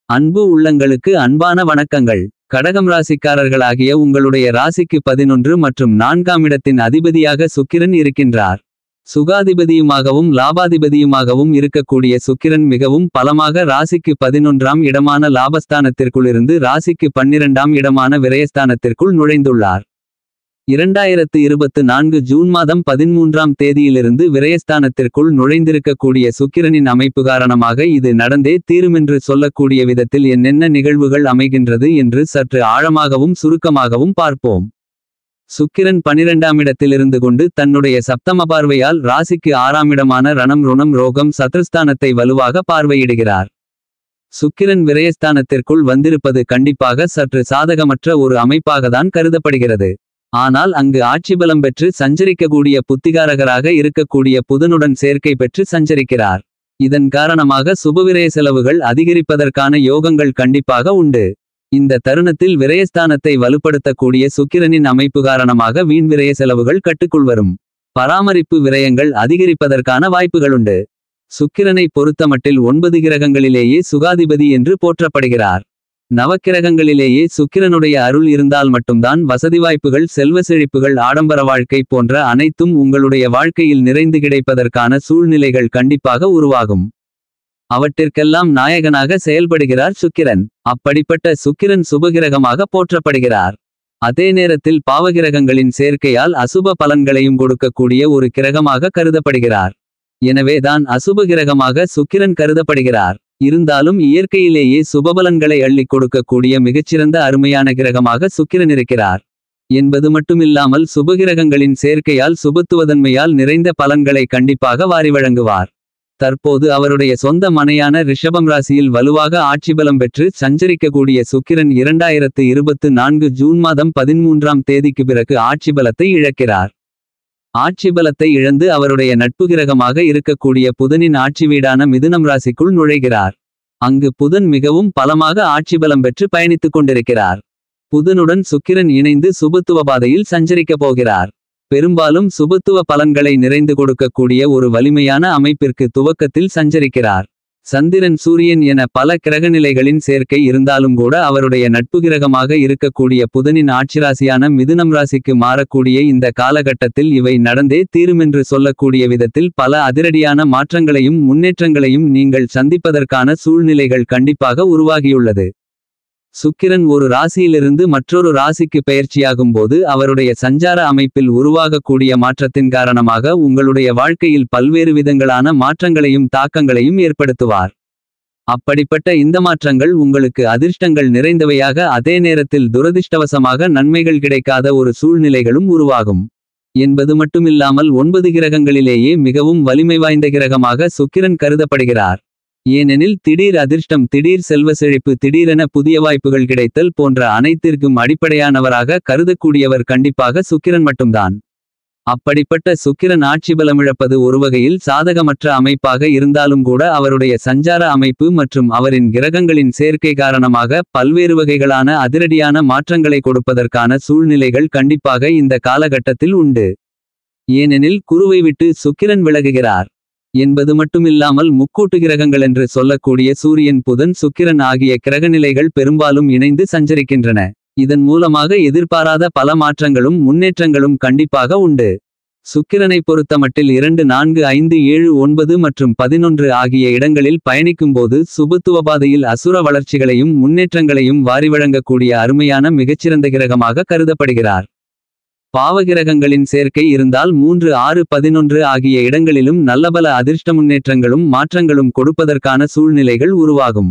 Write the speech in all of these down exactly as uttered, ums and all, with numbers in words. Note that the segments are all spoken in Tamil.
அன்பு உள்ளங்களுக்கு அன்பான வணக்கங்கள். கடகம் ராசிக்காரர்களாகிய உங்களுடைய ராசிக்கு பதினொன்று மற்றும் நான்காம் இடத்தின் அதிபதியாக சுக்கிரன் இருக்கின்றார். சுகாதிபதியுமாகவும் லாபாதிபதியுமாகவும் இருக்கக்கூடிய சுக்கிரன் மிகவும் பலமாக ராசிக்கு பதினொன்றாம் இடமான லாபஸ்தானத்திற்குள்ளிருந்து ராசிக்கு பன்னிரண்டாம் இடமான விரயஸ்தானத்திற்குள் நுழைந்துள்ளார். இரண்டாயிரத்து இருபத்து நான்கு ஜூன் மாதம் பதிமூன்றாம் தேதியிலிருந்து விரயஸ்தானத்திற்குள் நுழைந்திருக்கக்கூடிய சுக்கிரனின் அமைப்பு காரணமாக இது நடந்தே தீருமென்று சொல்லக்கூடிய விதத்தில் என்னென்ன நிகழ்வுகள் அமைகின்றது என்று சற்று ஆழமாகவும் சுருக்கமாகவும் பார்ப்போம். சுக்கிரன் பனிரெண்டாம் இடத்திலிருந்து கொண்டு தன்னுடைய சப்தம பார்வையால் ராசிக்கு ஆறாம் இடமான ரணம் ருணம் ரோகம் சத்ருஸ்தானத்தை வலுவாக பார்வையிடுகிறார். சுக்கிரன் விரயஸ்தானத்திற்குள் வந்திருப்பது கண்டிப்பாக சற்று சாதகமற்ற ஒரு அமைப்பாகத்தான் கருதப்படுகிறது. ஆனால் அங்கு ஆட்சிபலம் பெற்று சஞ்சரிக்கக்கூடிய புத்திகாரகராக இருக்கக்கூடிய புதனுடன் சேர்க்கை பெற்று சஞ்சரிக்கிறார். இதன் காரணமாக சுபவிரய செலவுகள் அதிகரிப்பதற்கான யோகங்கள் கண்டிப்பாக உண்டு. இந்த தருணத்தில் விரயஸ்தானத்தை வலுப்படுத்தக்கூடிய சுக்கிரனின் அமைப்பு காரணமாக வீண் விரய செலவுகள் கட்டுக்குள் வரும். பராமரிப்பு விரயங்கள் அதிகரிப்பதற்கான வாய்ப்புகளுண்டு. சுக்கிரனை பொறுத்தமட்டில் ஒன்பது கிரகங்களிலேயே சுகாதிபதி என்று போற்றப்படுகிறார். நவக்கிரகங்களிலேயே சுக்கிரனுடைய அருள் இருந்தால் மட்டும்தான் வசதி வாய்ப்புகள் செல்வ செழிப்புகள் ஆடம்பர வாழ்க்கை போன்ற அனைத்தும் உங்களுடைய வாழ்க்கையில் நிறைந்து கிடைப்பதற்கான சூழ்நிலைகள் கண்டிப்பாக உருவாகும். அவற்றிற்கெல்லாம் நாயகனாக செயல்படுகிறார் சுக்கிரன். அப்படிப்பட்ட சுக்கிரன் சுபகிரகமாக போற்றப்படுகிறார். அதே நேரத்தில் பாவகிரகங்களின் சேர்க்கையால் அசுப பலன்களையும் கொடுக்கக்கூடிய ஒரு கிரகமாக கருதப்படுகிறார். எனவேதான் அசுப கிரகமாக சுக்கிரன் கருதப்படுகிறார். இருந்தாலும் இயற்கையிலேயே சுபபலன்களை அள்ளிக் கொடுக்கக்கூடிய மிகச்சிறந்த அருமையான கிரகமாக சுக்கிரன் இருக்கிறார் என்பது மட்டுமில்லாமல் சுபகிரகங்களின் சேர்க்கையால் சுபத்துவதன்மையால் நிறைந்த பலன்களை கண்டிப்பாக வாரி வழங்குவார். தற்போது அவருடைய சொந்த மனையான ரிஷபம் ராசியில் வலுவாக ஆட்சிபலம் பெற்று சஞ்சரிக்கக்கூடிய சுக்கிரன் இரண்டாயிரத்து இருபத்து நான்கு ஜூன் மாதம் பதிமூன்றாம் தேதிக்கு பிறகு ஆட்சிபலத்தை இழக்கிறார். ஆட்சிபலத்தை இழந்து அவருடைய நட்பு கிரகமாக இருக்கக்கூடிய புதனின் ஆட்சி வீடான மிதுனம் ராசிக்குள் நுழைகிறார். அங்கு புதன் மிகவும் பலமாக ஆட்சிபலம் பெற்று பயணித்துக் கொண்டிருக்கிறார். புதனுடன் சுக்கிரன் இணைந்து சுபத்துவ பாதையில் சஞ்சரிக்கப் போகிறார். பெரும்பாலும் சுபத்துவ பலன்களை நிறைந்து கொடுக்கக்கூடிய ஒரு வலிமையான அமைப்பிற்கு துவக்கத்தில் சஞ்சரிக்கிறார். சந்திரன் சூரியன் என பல கிரகநிலைகளின் சேர்க்கை இருந்தாலும் கூட அவருடைய நட்பு கிரகமாக இருக்கக்கூடிய புதனின் ஆட்சிராசியான மிதுனம் ராசிக்கு மாறக்கூடிய இந்த காலகட்டத்தில் இவை நடந்தே தீருமென்று சொல்லக்கூடிய விதத்தில் பல அதிரடியான மாற்றங்களையும் முன்னேற்றங்களையும் நீங்கள் சந்திப்பதற்கான சூழ்நிலைகள் கண்டிப்பாக உருவாகியுள்ளது. சுக்கிரன் ஒரு ராசியிலிருந்து மற்றொரு ராசிக்கு பெயர்ச்சியாகும் போது அவருடைய சஞ்சார அமைப்பில் உருவாகக்கூடிய மாற்றத்தின் காரணமாக உங்களுடைய வாழ்க்கையில் பல்வேறு விதங்களான மாற்றங்களையும் தாக்கங்களையும் ஏற்படுத்துவார். அப்படிப்பட்ட இந்த மாற்றங்கள் உங்களுக்கு அதிர்ஷ்டங்கள் நிறைந்தவையாக அதே நேரத்தில் துரதிர்ஷ்டவசமாக நன்மைகள் கிடைக்காத ஒரு சூழ்நிலைகளும் உருவாகும் என்பது மட்டுமில்லாமல் ஒன்பது கிரகங்களிலேயே மிகவும் வலிமை வாய்ந்த கிரகமாக சுக்கிரன் கருதப்படுகிறார். ஏனெனில் திடீர் அதிர்ஷ்டம் திடீர் செல்வ செழிப்பு திடீரென புதிய வாய்ப்புகள் கிடைத்தல் போன்ற அனைத்திற்கும் அடிப்படையானவராக கருதக்கூடியவர் கண்டிப்பாக சுக்கிரன் மட்டும்தான். அப்படிப்பட்ட சுக்கிரன் ஆட்சிபலமிழப்பது ஒருவகையில் சாதகமற்ற அமைப்பாக இருந்தாலும் கூட அவருடைய சஞ்சார அமைப்பு மற்றும் அவரின் கிரகங்களின் சேர்க்கை காரணமாக பல்வேறு வகைகளான அதிரடியான மாற்றங்களை கொடுப்பதற்கான சூழ்நிலைகள் கண்டிப்பாக இந்த காலகட்டத்தில் உண்டு. ஏனெனில் குருவை விட்டு சுக்கிரன் விலகுகிறார் என்பது மட்டுமில்லாமல் முக்கூட்டு கிரகங்கள் என்று சொல்லக்கூடிய சூரியன் புதன் சுக்கிரன் ஆகிய கிரகநிலைகள் பெரும்பாலும் இணைந்து சஞ்சரிக்கின்றன. இதன் மூலமாக எதிர்பாராத பல மாற்றங்களும் முன்னேற்றங்களும் கண்டிப்பாக உண்டு. சுக்கிரனை பொறுத்தமட்டில் இரண்டு நான்கு ஐந்து ஏழு ஒன்பது மற்றும் பதினொன்று ஆகிய இடங்களில் பயணிக்கும்போது சுபத்துவபாதையில் அசுர வளர்ச்சிகளையும் முன்னேற்றங்களையும் வாரி வழங்கக்கூடிய அருமையான மிகச்சிறந்த கிரகமாக கருதப்படுகிறார். பாவகிரகங்களின் சேர்க்கை இருந்தால் மூன்று ஆறு பதினொன்று ஆகிய இடங்களிலும் நல்லபல அதிர்ஷ்ட முன்னேற்றங்களும் மாற்றங்களும் கொடுப்பதற்கான சூழ்நிலைகள் உருவாகும்.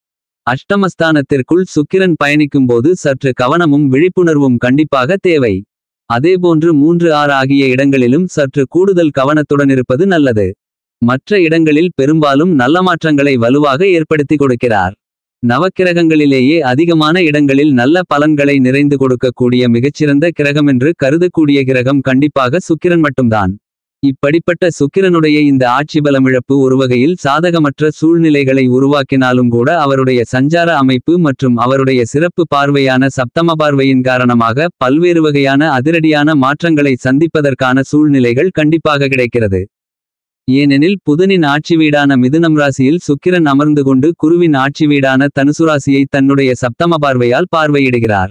அஷ்டமஸ்தானத்திற்குள் சுக்கிரன் பயணிக்கும்போது சற்று கவனமும் விழிப்புணர்வும் கண்டிப்பாக தேவை. அதேபோன்று மூன்று ஆறு ஆகிய இடங்களிலும் சற்று கூடுதல் கவனத்துடன் இருப்பது நல்லது. மற்ற இடங்களில் பெரும்பாலும் நல்ல மாற்றங்களை வலுவாக ஏற்படுத்தி கொடுக்கிறார். நவக்கிரகங்களிலேயே அதிகமான இடங்களில் நல்ல பலன்களை நிறைந்து கொடுக்கக்கூடிய மிகச்சிறந்த கிரகமென்று கருதக்கூடிய கிரகம் கண்டிப்பாக சுக்கிரன் மட்டும்தான். இப்படிப்பட்ட சுக்கிரனுடைய இந்த ஆட்சிபலமிழப்பு ஒருவகையில் சாதகமற்ற சூழ்நிலைகளை உருவாக்கினாலும் கூட அவருடைய சஞ்சார அமைப்பு மற்றும் அவருடைய சிறப்பு பார்வையான சப்தம பார்வையின் காரணமாக பல்வேறு வகையான அதிரடியான மாற்றங்களை சந்திப்பதற்கான சூழ்நிலைகள் கண்டிப்பாக கிடைக்கிறது. ஏனெனில் புதனின் ஆட்சி வீடான மிதுனம் ராசியில் சுக்கிரன் அமர்ந்து கொண்டு குருவின் ஆட்சி வீடான தனுசு ராசியை தன்னுடைய சப்தம பார்வையால் பார்வையிடுகிறார்.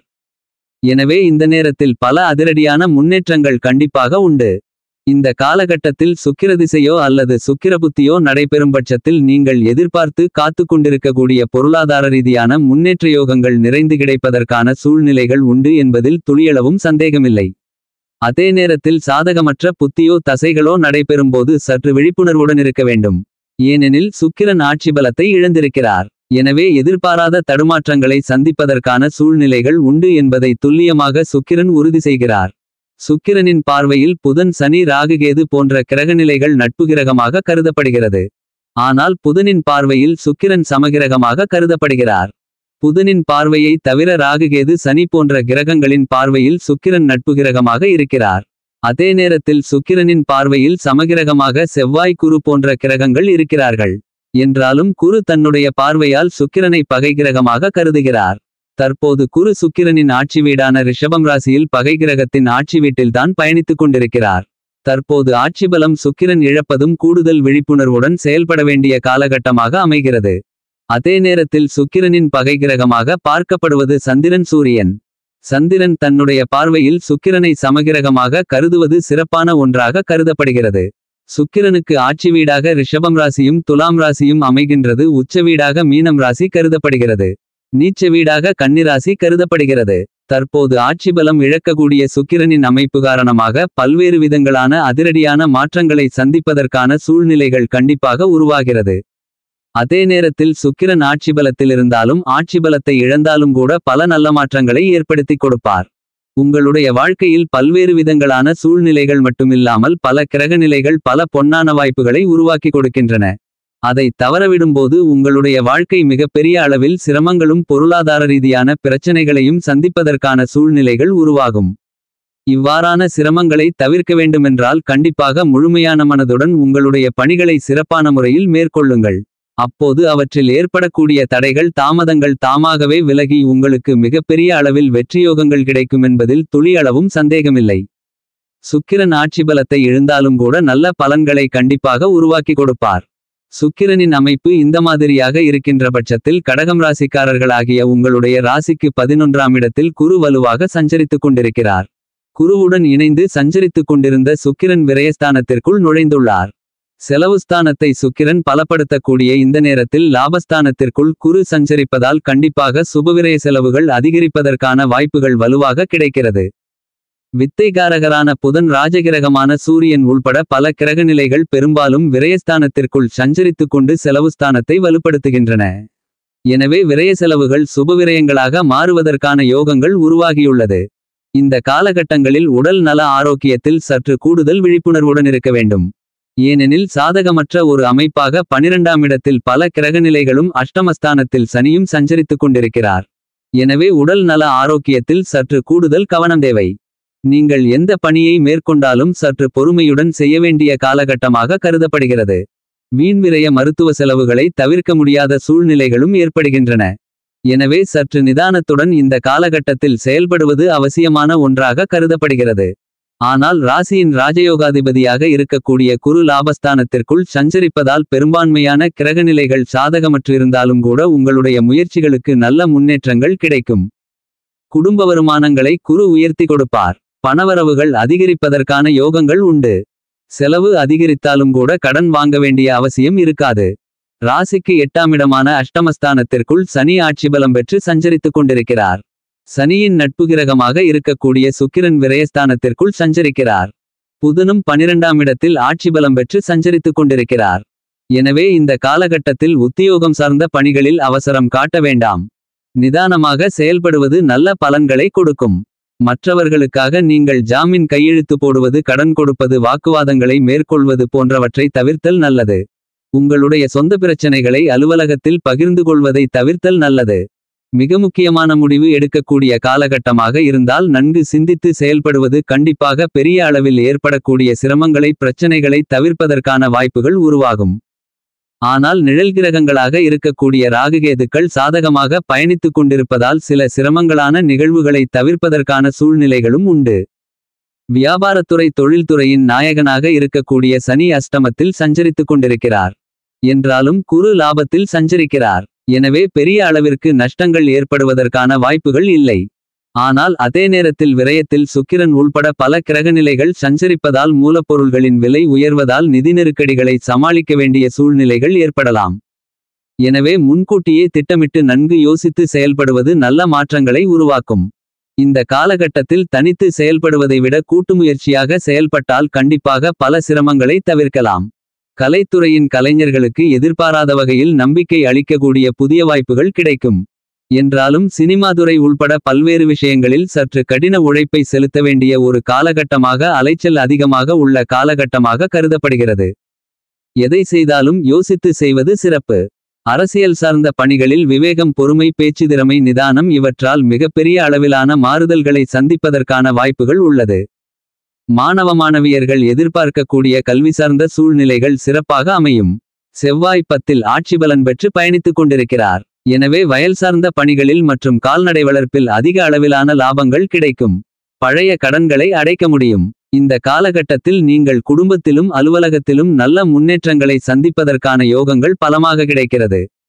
எனவே இந்த நேரத்தில் பல அதிரடியான முன்னேற்றங்கள் கண்டிப்பாக உண்டு. இந்த காலகட்டத்தில் சுக்கிரதிசையோ அல்லது சுக்கிரபுத்தியோ நடைபெறும் பட்சத்தில் நீங்கள் எதிர்பார்த்து காத்து கொண்டிருக்கக்கூடிய பொருளாதார ரீதியான முன்னேற்ற யோகங்கள் நிறைந்து கிடைப்பதற்கான சூழ்நிலைகள் உண்டு என்பதில் துளியளவும் சந்தேகமில்லை. அதே நேரத்தில் சாதகமற்ற புத்தியோ தசைகளோ நடைபெறும்போது சற்று விழிப்புணர்வுடன் இருக்க வேண்டும். ஏனெனில் சுக்கிரன் ஆட்சி பலத்தை இழந்திருக்கிறார். எனவே எதிர்பாராத தடுமாற்றங்களை சந்திப்பதற்கான சூழ்நிலைகள் உண்டு என்பதை துல்லியமாக சுக்கிரன் உறுதி செய்கிறார். சுக்கிரனின் பார்வையில் புதன் சனி ராகுகேது போன்ற கிரகநிலைகள் நட்பு கிரகமாக கருதப்படுகிறது. ஆனால் புதனின் பார்வையில் சுக்கிரன் சமகிரகமாக கருதப்படுகிறார். புதனின் பார்வையை தவிர ராகுகேது சனி போன்ற கிரகங்களின் பார்வையில் சுக்கிரன் நட்பு கிரகமாக இருக்கிறார். அதே நேரத்தில் சுக்கிரனின் பார்வையில் சமகிரகமாக செவ்வாய் குரு போன்ற கிரகங்கள் இருக்கிறார்கள். என்றாலும் குரு தன்னுடைய பார்வையால் சுக்கிரனை பகை கிரகமாக கருதுகிறார். தற்போது குரு சுக்கிரனின் ஆட்சி வீடான ரிஷபம் ராசியில் பகை கிரகத்தின் ஆட்சி வீட்டில்தான் பயணித்துக் கொண்டிருக்கிறார். தற்போது ஆட்சி பலம் சுக்கிரன் இழப்பதும் கூடுதல் விழிப்புணர்வுடன் செயல்பட வேண்டிய காலகட்டமாக அமைகிறது. அதே நேரத்தில் சுக்கிரனின் பகை கிரகமாக பார்க்கப்படுவது சந்திரன் சூரியன். சந்திரன் தன்னுடைய பார்வையில் சுக்கிரனை சமகிரகமாக கருதுவது சிறப்பான ஒன்றாக கருதப்படுகிறது. சுக்கிரனுக்கு ஆட்சி வீடாக ரிஷபம் ராசியும் துலாம் ராசியும் அமைகின்றது. உச்ச வீடாக மீனம் ராசி கருதப்படுகிறது. நீச்ச வீடாக கன்னிராசி கருதப்படுகிறது. தற்போது ஆட்சி பலம் இழக்கக்கூடிய சுக்கிரனின் அமைப்பு காரணமாக பல்வேறு விதங்களான அதிரடியான மாற்றங்களை சந்திப்பதற்கான சூழ்நிலைகள் கண்டிப்பாக உருவாகிறது. அதே நேரத்தில் சுக்கிரன் ஆட்சி பலத்தில் இருந்தாலும் ஆட்சி பலத்தை இழந்தாலும் கூட பல நல்ல மாற்றங்களை ஏற்படுத்தி கொடுப்பார். உங்களுடைய வாழ்க்கையில் பல்வேறு விதங்களான சூழ்நிலைகள் மட்டுமில்லாமல் பல கிரகநிலைகள் பல பொன்னான வாய்ப்புகளை உருவாக்கி கொடுக்கின்றன. அதை தவறவிடும்போது உங்களுடைய வாழ்க்கை மிகப்பெரிய அளவில் சிரமங்களும் பொருளாதார ரீதியான பிரச்சனைகளையும் சந்திப்பதற்கான சூழ்நிலைகள் உருவாகும். இவ்வாறான சிரமங்களை தவிர்க்க வேண்டுமென்றால் கண்டிப்பாக முழுமையான மனதுடன் உங்களுடைய பணிகளை சிறப்பான முறையில் மேற்கொள்ளுங்கள். அப்போது அவற்றில் ஏற்படக்கூடிய தடைகள் தாமதங்கள் தாமாகவே விலகி உங்களுக்கு மிகப்பெரிய அளவில் வெற்றியோகங்கள் கிடைக்கும் என்பதில் துளியளவும் சந்தேகமில்லை. சுக்கிரன் ஆட்சி பலத்தை இழந்தாலும் கூட நல்ல பலன்களை கண்டிப்பாக உருவாக்கி கொடுப்பார். சுக்கிரனின் அமைப்பு இந்த மாதிரியாக இருக்கின்ற பட்சத்தில் கடகம் ராசிக்காரர்களாகிய உங்களுடைய ராசிக்கு பதினொன்றாம் இடத்தில் குரு வலுவாக சஞ்சரித்துக் கொண்டிருக்கிறார். குருவுடன் இணைந்து சஞ்சரித்துக் கொண்டிருந்த சுக்கிரன் விரயஸ்தானத்திற்குள் நுழைந்துள்ளார். செலவுஸ்தானத்தை சுக்கிரன் பலப்படுத்தக்கூடிய இந்த நேரத்தில் லாபஸ்தானத்திற்குள் குரு சஞ்சரிப்பதால் கண்டிப்பாக சுபவிரய செலவுகள் அதிகரிப்பதற்கான வாய்ப்புகள் வலுவாக கிடைக்கிறது. வித்தைகாரகரான புதன் ராஜகிரகமான சூரியன் உள்பட பல கிரகநிலைகள் பெரும்பாலும் விரயஸ்தானத்திற்குள் சஞ்சரித்துக் கொண்டு செலவுஸ்தானத்தை வலுப்படுத்துகின்றன. எனவே விரய செலவுகள் சுபவிரயங்களாக மாறுவதற்கான யோகங்கள் உருவாகியுள்ளது. இந்த காலகட்டங்களில் உடல் நல ஆரோக்கியத்தில் சற்று கூடுதல் விழிப்புணர்வுடன் இருக்க வேண்டும். ஏனெனில் சாதகமற்ற ஒரு அமைப்பாக பனிரெண்டாம் இடத்தில் பல கிரகநிலைகளும் அஷ்டமஸ்தானத்தில் சனியும் சஞ்சரித்துக் கொண்டிருக்கிறார். எனவே உடல் நல ஆரோக்கியத்தில் சற்று கூடுதல் கவனம் தேவை. நீங்கள் எந்த பணியை மேற்கொண்டாலும் சற்று பொறுமையுடன் செய்ய வேண்டிய காலகட்டமாக கருதப்படுகிறது. வீண்விரய மருத்துவ செலவுகளை தவிர்க்க முடியாத சூழ்நிலைகளும் ஏற்படுகின்றன. எனவே சற்று நிதானத்துடன் இந்த காலகட்டத்தில் செயல்படுவது அவசியமான ஒன்றாக கருதப்படுகிறது. ஆனால் ராசியின் ராஜயோகாதிபதியாக இருக்கக்கூடிய குரு லாபஸ்தானத்திற்குள் சஞ்சரிப்பதால் பெரும்பான்மையான கிரகநிலைகள் சாதகமற்றிருந்தாலும் கூட உங்களுடைய முயற்சிகளுக்கு நல்ல முன்னேற்றங்கள் கிடைக்கும். குடும்ப வருமானங்களை குரு உயர்த்தி கொடுப்பார். பணவரவுகள் அதிகரிப்பதற்கான யோகங்கள் உண்டு. செலவு அதிகரித்தாலும் கூட கடன் வாங்க வேண்டிய அவசியம் இருக்காது. ராசிக்கு எட்டாம் இடமான அஷ்டமஸ்தானத்திற்குள் சனி ஆட்சி பலம் பெற்று சஞ்சரித்துக் கொண்டிருக்கிறார். சனியின் நட்பு கிரகமாக இருக்கக்கூடிய சுக்கிரன் விரயஸ்தானத்திற்குள் சஞ்சரிக்கிறார். புதனும் பனிரெண்டாம் இடத்தில் ஆட்சி பலம் பெற்று சஞ்சரித்துக் கொண்டிருக்கிறார். எனவே இந்த காலகட்டத்தில் உத்தியோகம் சார்ந்த பணிகளில் அவசரம் காட்ட வேண்டாம். நிதானமாக செயல்படுவது நல்ல பலன்களை கொடுக்கும். மற்றவர்களுக்காக நீங்கள் ஜாமீன் கையெழுத்து போடுவது, கடன் கொடுப்பது, வாக்குவாதங்களை மேற்கொள்வது போன்றவற்றை தவிர்த்தல் நல்லது. உங்களுடைய சொந்த பிரச்சனைகளை அலுவலகத்தில் பகிர்ந்து கொள்வதை தவிர்த்தல் நல்லது. மிக முக்கியமான முடிவு எடுக்கக்கூடிய காலகட்டமாக இருந்தால் நன்கு சிந்தித்து செயல்படுவது கண்டிப்பாக பெரிய அளவில் ஏற்படக்கூடிய சிரமங்களை பிரச்சனைகளை தவிர்ப்பதற்கான வாய்ப்புகள் உருவாகும். ஆனால் நிழல் கிரகங்களாக இருக்கக்கூடிய ராகுகேதுக்கள் சாதகமாக பயணித்துக் கொண்டிருப்பதால் சில சிரமங்களான நிகழ்வுகளை தவிர்ப்பதற்கான சூழ்நிலைகளும் உண்டு. வியாபாரத்துறை தொழில்துறையின் நாயகனாக இருக்கக்கூடிய சனி அஷ்டமத்தில் சஞ்சரித்துக் கொண்டிருக்கிறார். என்றாலும் குறு லாபத்தில் சஞ்சரிக்கிறார். எனவே பெரிய அளவிற்கு நஷ்டங்கள் ஏற்படுவதற்கான வாய்ப்புகள் இல்லை. ஆனால் அதே நேரத்தில் விரயத்தில் சுக்கிரன் உள்பட பல கிரகநிலைகள் சஞ்சரிப்பதால் மூலப்பொருள்களின் விலை உயர்வதால் நிதி நெருக்கடிகளை சமாளிக்க வேண்டிய சூழ்நிலைகள் ஏற்படலாம். எனவே முன்கூட்டியே திட்டமிட்டு நன்கு யோசித்து செயல்படுவது நல்ல மாற்றங்களை உருவாக்கும். இந்த காலகட்டத்தில் தனித்து செயல்படுவதை விட கூட்டுமுயற்சியாக செயல்பட்டால் கண்டிப்பாக பல சிரமங்களை தவிர்க்கலாம். கலைத்துறையின் கலைஞர்களுக்கு எதிர்பாராத வகையில் நம்பிக்கை அளிக்கக்கூடிய புதிய வாய்ப்புகள் கிடைக்கும். என்றாலும் சினிமாதுறை உள்பட பல்வேறு விஷயங்களில் சற்று கடின உழைப்பை செலுத்த வேண்டிய ஒரு காலகட்டமாக அலைச்சல் அதிகமாக உள்ள காலகட்டமாக கருதப்படுகிறது. எதை செய்தாலும் யோசித்து செய்வது சிறப்பு. அரசியல் சார்ந்த பணிகளில் விவேகம், பொறுமை, பேச்சுத்திறமை, நிதானம் இவற்றால் மிகப்பெரிய அளவிலான மாறுதல்களை சந்திப்பதற்கான வாய்ப்புகள் உள்ளது. மாணவ மாணவியர்கள் எதிர்பார்க்கக்கூடிய கல்வி சார்ந்த சூழ்நிலைகள் சிறப்பாக அமையும். செவ்வாய் பத்தில் ஆட்சிபலன் பெற்று பயணித்துக் கொண்டிருக்கிறார். எனவே வயல் சார்ந்த பணிகளில் மற்றும் கால்நடை வளர்ப்பில் அதிக அளவிலான லாபங்கள் கிடைக்கும். பழைய கடன்களை அடைக்க முடியும். இந்த காலகட்டத்தில் நீங்கள் குடும்பத்திலும் அலுவலகத்திலும் நல்ல முன்னேற்றங்களை சந்திப்பதற்கான யோகங்கள் பலமாக கிடைக்கிறது.